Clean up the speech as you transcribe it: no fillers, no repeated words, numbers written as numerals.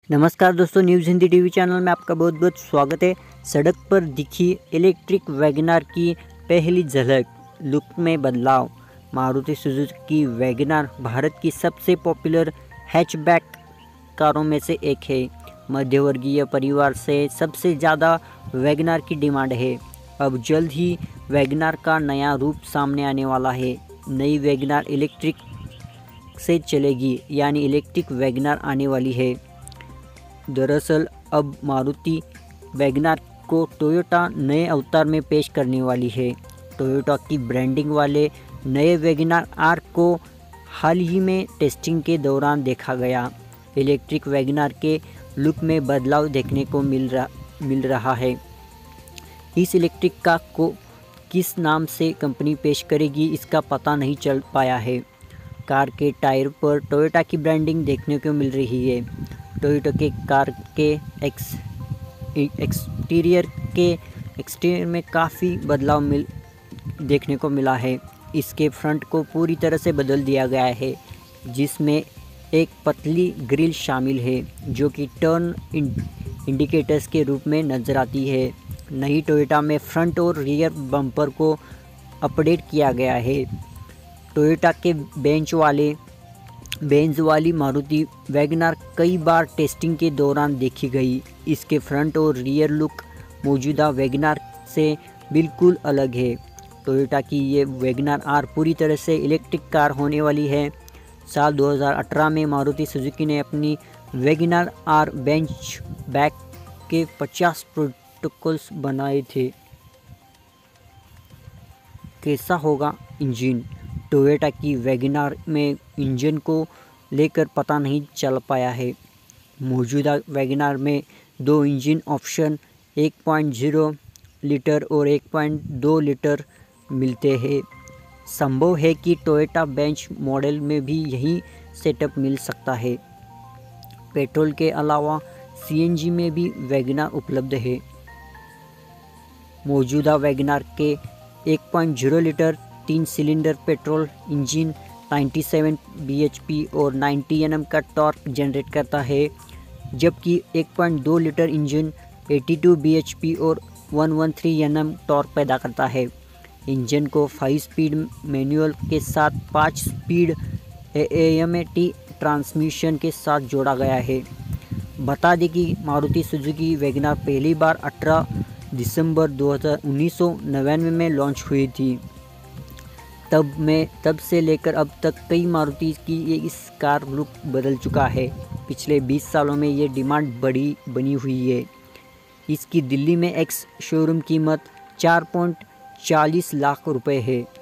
नमस्कार दोस्तों, news Hindi TV channel में आपका बहुत बहुत स्वागत है। सड़क पर दिखी इलेक्ट्रिक वैगनार की पहली झलक, लुक में बदलाव। मारुति सुजुकी वैगनार भारत की सबसे पॉपुलर हैचबैक कारों में से एक है। मध्यवर्गीय परिवार से सबसे ज़्यादा वैगनार की डिमांड है। अब जल्द ही वैगनार का नया रूप सामने आने वाला है। नई वैगनार इलेक्ट्रिक से चलेगी, यानी इलेक्ट्रिक वैगनार आने वाली है। दरअसल अब मारुति वैगनार को टोयोटा नए अवतार में पेश करने वाली है। टोयोटा की ब्रांडिंग वाले नए वैगनार आर को हाल ही में टेस्टिंग के दौरान देखा गया। इलेक्ट्रिक वैगनार के लुक में बदलाव देखने को मिल रहा है। इस इलेक्ट्रिक कार को किस नाम से कंपनी पेश करेगी, इसका पता नहीं चल पाया है। कार के टायर पर टोयोटा की ब्रांडिंग देखने को मिल रही है। टोयोटा के कार के एक्सटीरियर में काफ़ी बदलाव देखने को मिला है। इसके फ्रंट को पूरी तरह से बदल दिया गया है, जिसमें एक पतली ग्रिल शामिल है जो कि टर्न इंडिकेटर्स के रूप में नज़र आती है। नई टोयोटा में फ्रंट और रियर बम्पर को अपडेट किया गया है। टोयोटा के बेंज वाली मारुति वैगनार कई बार टेस्टिंग के दौरान देखी गई। इसके फ्रंट और रियर लुक मौजूदा वैगनार से बिल्कुल अलग है। टोयोटा की ये वैगनार आर पूरी तरह से इलेक्ट्रिक कार होने वाली है। साल 2018 में मारुति सुजुकी ने अपनी वैगनार आर बेंच बैक के 50 प्रोटोकॉल्स बनाए थे। कैसा होगा इंजन? टोयोटा की वैगनार में इंजन को लेकर पता नहीं चल पाया है। मौजूदा वैगनार में दो इंजन ऑप्शन 1.0 लीटर और 1.2 लीटर मिलते हैं। संभव है कि टोयोटा बेंच मॉडल में भी यही सेटअप मिल सकता है। पेट्रोल के अलावा सीएनजी में भी वैगनार उपलब्ध है। मौजूदा वैगनार के 1.0 litre 3 cylinder petrol engine 97 bhp और 90 Nm का टॉर्क जनरेट करता है, जबकि 1.2 लीटर इंजन 82 bhp और 113 Nm टॉर्क पैदा करता है। इंजन को 5 स्पीड मैनुअल के साथ 5 स्पीड AMAT ट्रांसमिशन के साथ जोड़ा गया है। बता दें कि मारुति सुजुकी वैगनार पहली बार 18 दिसंबर 1999 में लॉन्च हुई थी। तब से लेकर अब तक कई मारुति की इस कार लुक बदल चुका है। पिछले 20 सालों में ये डिमांड बनी हुई है। इसकी दिल्ली में एक्स शोरूम कीमत 4.40 लाख रुपए है।